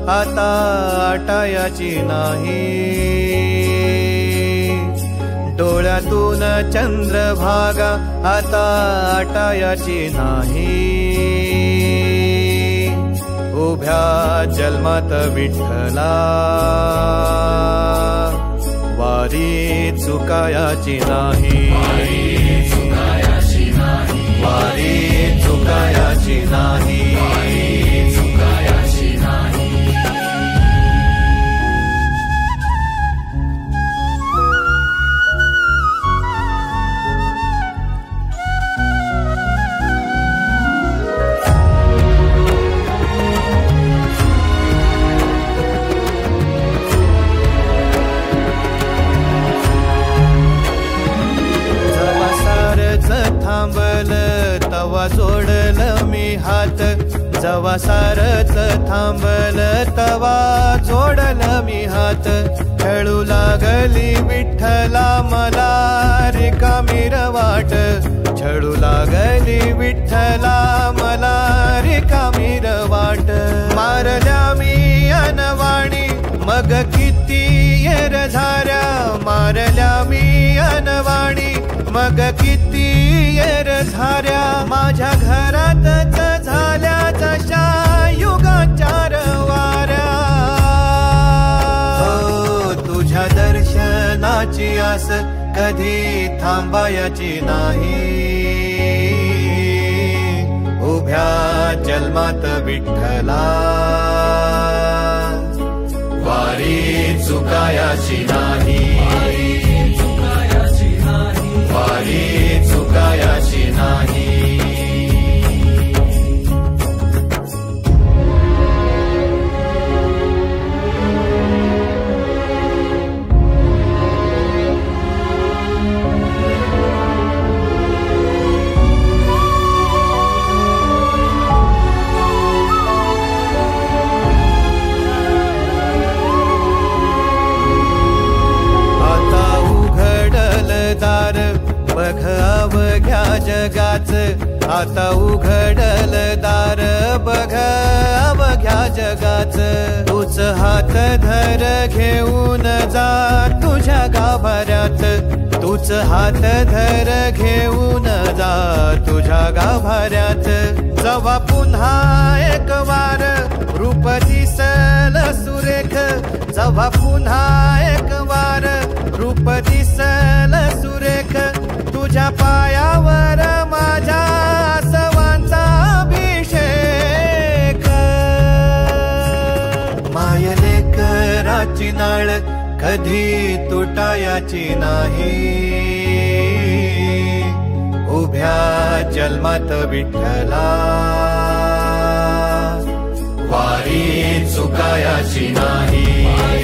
आता आटायाची नाही। डोळ्यातून चंद्रभागा आता आटायाची नाही। उभ्या जन्मात विठ्ठला वारी चुकायाची नाही। वारी चुकायाची नाही। तवा जोडलं मी हात, जवा सारच थांबल तवा जोडलं मी हात। खेळू लागली विठ्ठला मला रिकामी वाट, छळू लागली विठ्ठला मला रिकामी वाट। मारल्या मी अनवाणी मग किती येर झाऱ्या, मारल्या मी अनवाणी मग किती येर झाऱ्या। माझ्या घरातच झाल्या जशा युगाचार वाऱ्या। हो तुझ्या दर्शनाची आस कधी थांबायची नाही। उभ्या जन्मात विठ्ठला वारी चुकायाची नाही। वारी चुकायाची नाही। बघ अवघ्या जगाच, आता उघडल दार बघ अवघ्या जगाच। तूच हात धर घेऊन जा तुझ्या गाभाऱ्यात, तूच हात धर घेऊन जा तुझ्या गाभाऱ्यात। जवा पुन्हा एक वार रूप दिसल सुरेख, जवा पुन्हा एक वार रूप दिसल सुरेख। तुझ्या पायावर माझ्या आसवांचा अभिषेक। मायलेकराची नाळ कधी तुटायाची नाही। उभ्या जन्मात विठ्ठला वारी चुकायाची नाही।